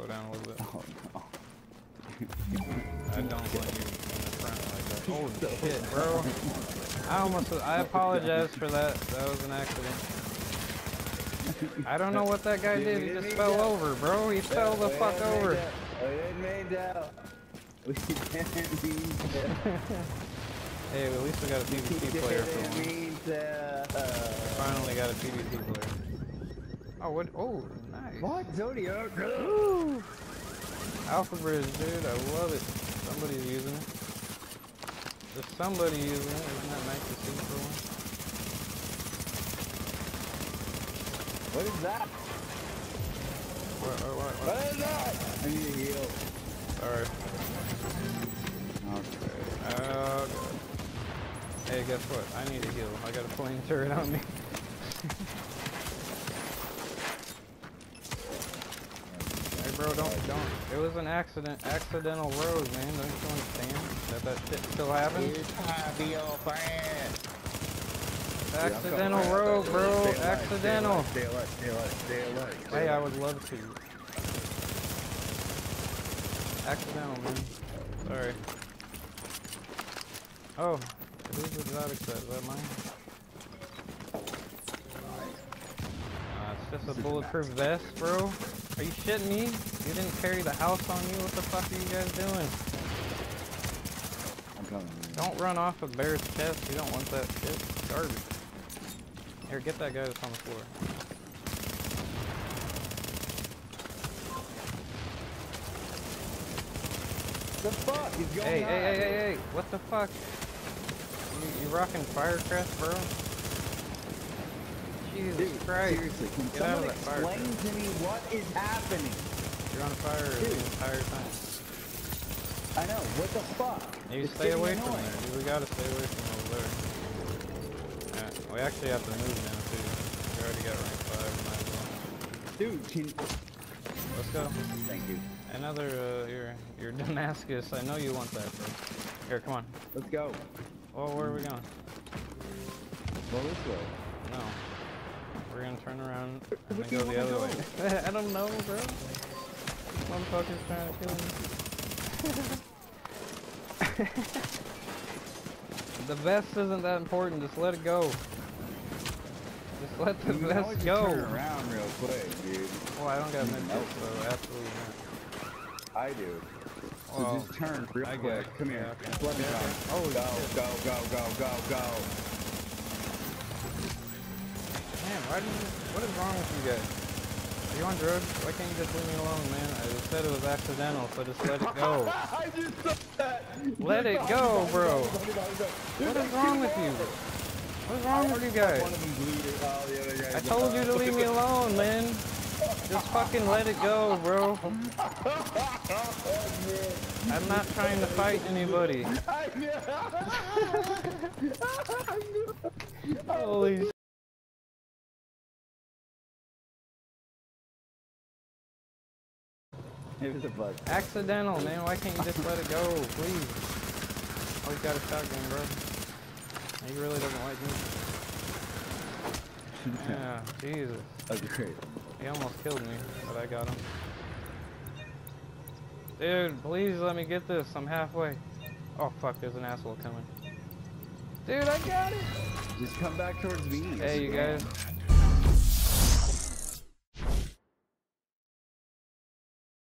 slow down a little bit. Oh no. I don't want you in the front like that. Oh shit, bro. I apologize for that. That was an accident. I don't know what that guy did. He just fell over, bro. He fell the fuck over. We didn't mean to. We didn't mean to. Hey, at least we got a PvP player for once. Finally got a PvP player. Oh, what? Oh, nice. What? Zodiac? Woo! Alpha Bridge, dude. I love it. Somebody's using it. There's somebody using it. Isn't that nice to see for once? What is that? What? What is that? I need to heal. Sorry. Okay. Oh, God. Hey, guess what? I need a heal. I got a flame turret on me. Hey, bro, don't. It was an accidental road, man. Don't you understand that shit still happens? Be your friend. Accidental road, bro. Accidental. Stay alive. Hey, I would love to. Accidental, man. Sorry. Oh, who's the zodiak set? Is that mine? It's just a bulletproof vest, bro. Are you shitting me? You didn't carry the house on you? What the fuck are you guys doing? I'm coming. Don't run off a bear's chest. You don't want that shit. It's garbage. Here, get that guy that's on the floor. The fuck is going on? Hey, what the fuck? You rocking Firecrest, bro? Jesus Christ. Seriously, can Get out of someone that fire explain to me what is happening? You're on fire the entire time. I know, what the fuck? You stay away from there, dude. We gotta stay away from over there. Yeah, we actually have to move now, too. We already got rank 5, might as well. Dude, can... Let's go. Thank you. Another, your Damascus. I know you want that, bro. Here, come on. Let's go. Oh, where are we going? Well, this way. No. We're gonna turn around and then go the other way. I don't know, bro. This motherfucker's trying to kill me. The vest isn't that important. Just let it go. Just let the vest go. Turn around real quick, dude. Well, I don't got midget, so absolutely not. I do. So Well, just turn real I quick. guess. Come here. Okay. Just let me go. Oh, go. Man, what is wrong with you guys? Are you on drugs? Why can't you just leave me alone, man? I just said it was accidental, so just let it go. I just said that. Let it go, bro. What is wrong with you? What's wrong with you guys? I told you to leave me alone, man. Just fucking let it go, bro. I'm not trying to fight anybody. Holy shit. It was a bug. Accidental, man. Why can't you just let it go, please? Oh, he's got a shotgun, bro. He really doesn't like me. Yeah, Jesus. That's great. He almost killed me, but I got him. Dude, please let me get this. I'm halfway. Oh, fuck, there's an asshole coming. Dude, I got it! Just come back towards me. Hey, you guys.